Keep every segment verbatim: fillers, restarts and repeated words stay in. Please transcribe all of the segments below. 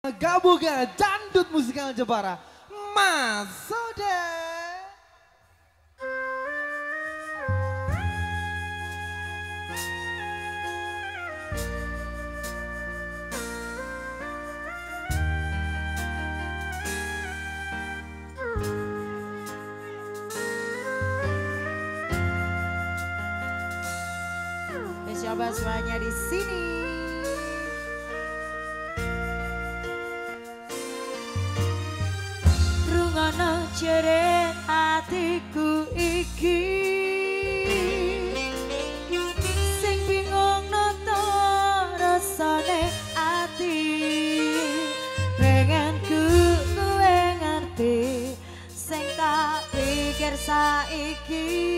Gabungan Dangdut Musikal Jepara, Mas Soda. Coba semuanya di sini. Rungono jere atiku iki, sing bingung noto rasane ati, pengen ku kowe ngerti, sing tak pikir saiki.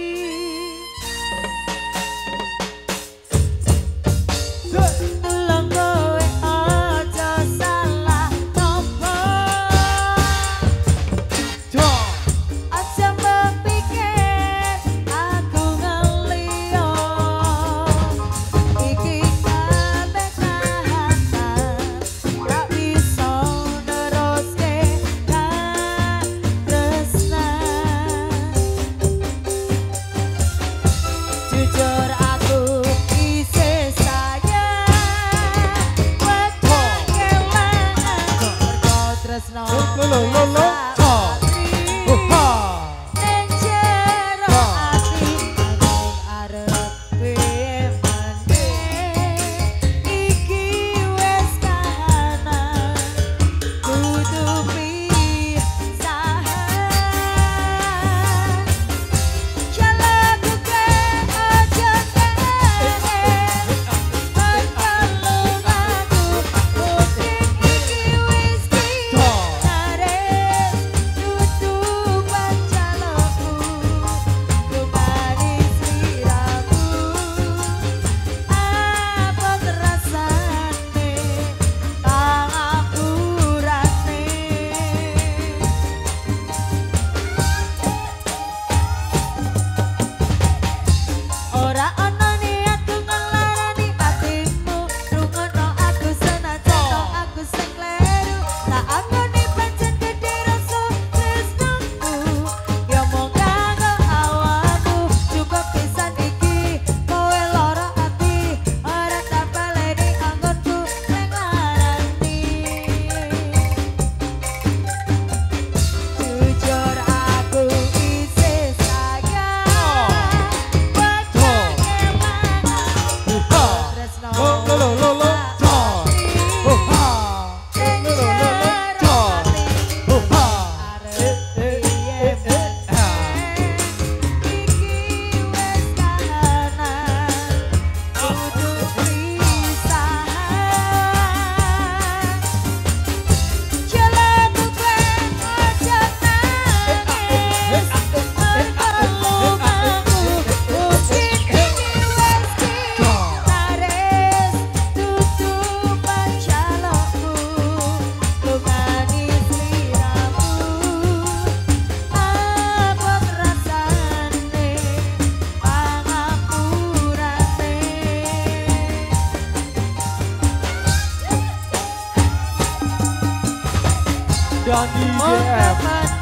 Dandi D F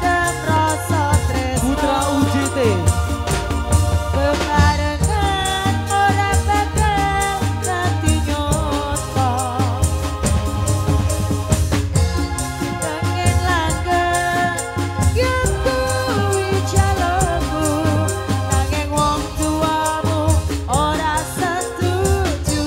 Putra U J T. Bebarengan ora bakal dadi nyoto, pengen langgeng yen kuwi jalukku, nanging wong tuamu ora setuju.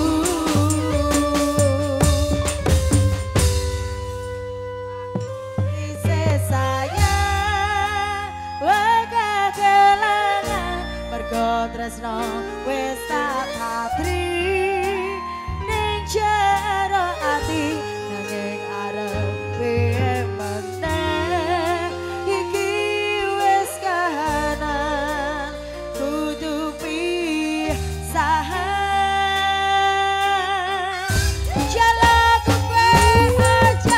Tresno wis tak patri ning jero ati, nanging arep piye meneh iki wis kahanan kudu pisahan. Jalukku kowe aja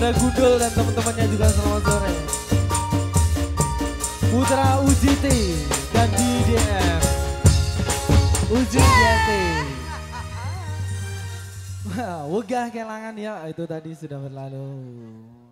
ada Gundul dan teman-temannya juga selamat sore. Putra U J T dan D D M. Uji Jati. Wah, wegah kelangan ya, itu tadi sudah berlalu.